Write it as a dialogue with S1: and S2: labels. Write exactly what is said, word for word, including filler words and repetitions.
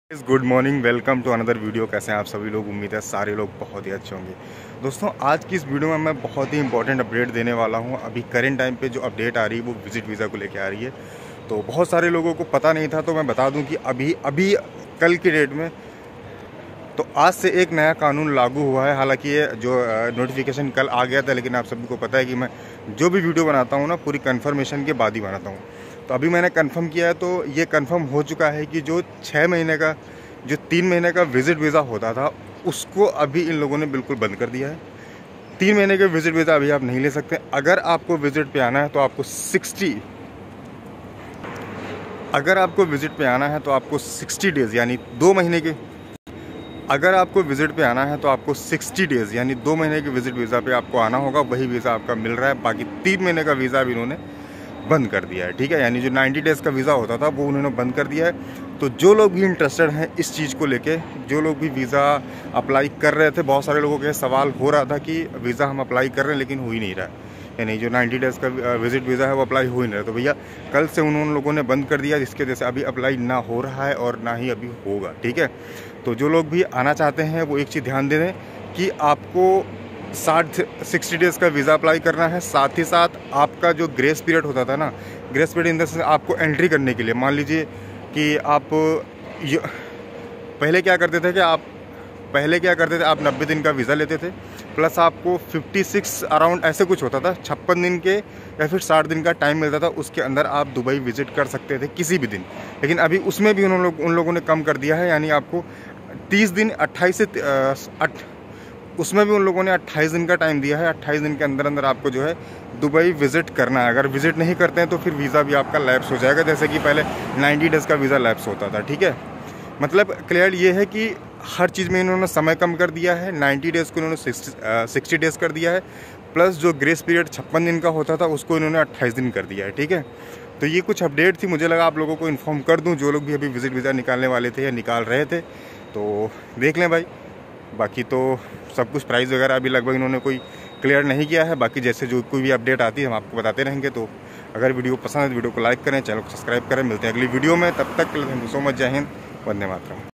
S1: Good morning, welcome to another video. कैसे हैं आप सभी लोग? उम्मीद है सारे लोग बहुत ही अच्छे होंगे। दोस्तों, आज की इस वीडियो में मैं बहुत ही इंपॉर्टेंट अपडेट देने वाला हूं। अभी करेंट टाइम पे जो अपडेट आ रही है वो विजिट वीज़ा को लेके आ रही है। तो बहुत सारे लोगों को पता नहीं था, तो मैं बता दूं कि अभी अभी कल की डेट में तो आज से एक नया कानून लागू हुआ है। हालांकि ये जो नोटिफिकेशन कल आ गया था, लेकिन आप सभी को पता है कि मैं जो भी वीडियो बनाता हूँ ना, पूरी कन्फर्मेशन के बाद ही बनाता हूँ। तो अभी मैंने कंफर्म किया है, तो ये कंफर्म हो चुका है कि जो छः महीने का जो तीन महीने का विजिट वीज़ा होता था उसको अभी इन लोगों ने बिल्कुल बंद कर दिया है। तीन महीने के विजिट वीज़ा अभी आप नहीं ले सकते। अगर आपको विजिट पे आना है तो आपको सिक्सटी अगर आपको विजिट पे आना है तो आपको सिक्सटी डेज़ यानी दो महीने के अगर आपको विजिट पे आना है तो आपको सिक्सटी डेज़ यानी दो महीने के विजिट वीज़ा पे आपको आना होगा। वही वीज़ा आपका मिल रहा है। बाकी तीन महीने का वीज़ा भी इन्होंने बंद कर दिया है। ठीक है, यानी जो नाइन्टी डेज़ का वीज़ा होता था वो उन्होंने बंद कर दिया है। तो जो लोग भी इंटरेस्टेड हैं इस चीज़ को लेके, जो लोग भी वीज़ा अप्लाई कर रहे थे, बहुत सारे लोगों के सवाल हो रहा था कि वीज़ा हम अप्लाई कर रहे हैं लेकिन हो ही नहीं रहा है, यानी जो नाइन्टी डेज़ का विजिट वीज़ा है वो अप्लाई हो ही नहीं रहा। तो भैया कल से उन्होंने लोगों ने बंद कर दिया, जिसके वजह से अभी अप्लाई ना हो रहा है और ना ही अभी होगा। ठीक है, तो जो लोग भी आना चाहते हैं वो एक चीज़ ध्यान दे दें कि आपको साठ सिक्सटी डेज़ का वीज़ा अप्लाई करना है। साथ ही साथ आपका जो ग्रेस पीरियड होता था ना, grace period in the sense आपको एंट्री करने के लिए, मान लीजिए कि आप ये पहले क्या करते थे कि आप पहले क्या करते थे आप नब्बे दिन का वीज़ा लेते थे, प्लस आपको छप्पन अराउंड ऐसे कुछ होता था, छप्पन दिन के या फिर साठ दिन का टाइम मिलता था। उसके अंदर आप दुबई विज़िट कर सकते थे किसी भी दिन। लेकिन अभी उसमें भी उन लोग उन लोगों ने कम कर दिया है, यानी आपको तीस दिन अट्ठाईस से अट उसमें भी उन लोगों ने अट्ठाईस दिन का टाइम दिया है। अट्ठाईस दिन के अंदर अंदर आपको जो है दुबई विज़िट करना है। अगर विज़िट नहीं करते हैं तो फिर वीज़ा भी आपका लैप्स हो जाएगा, जैसे कि पहले नाइन्टी डेज़ का वीज़ा लैप्स होता था। ठीक है, मतलब क्लियर ये है कि हर चीज़ में इन्होंने समय कम कर दिया है। नाइन्टी डेज़ को इन्होंने सिक्सटी डेज़ कर दिया है, प्लस जो ग्रेस पीरियड छप्पन दिन का होता था उसको इन्होंने अट्ठाईस दिन कर दिया है। ठीक है, तो ये कुछ अपडेट थी, मुझे लगा आप लोगों को इन्फॉर्म कर दूँ, जो लोग भी अभी विज़िट वीज़ा निकालने वाले थे या निकाल रहे थे। तो देख लें भाई, बाकी तो सब कुछ प्राइस वगैरह अभी लगभग इन्होंने कोई क्लियर नहीं किया है। बाकी जैसे जो कोई भी अपडेट आती है हम आपको बताते रहेंगे। तो अगर वीडियो पसंद है तो वीडियो को लाइक करें, चैनल को सब्सक्राइब करें। मिलते हैं अगली वीडियो में, तब तक के लिए थैंक यू सो मच। जय हिंद, वंदे मातरम।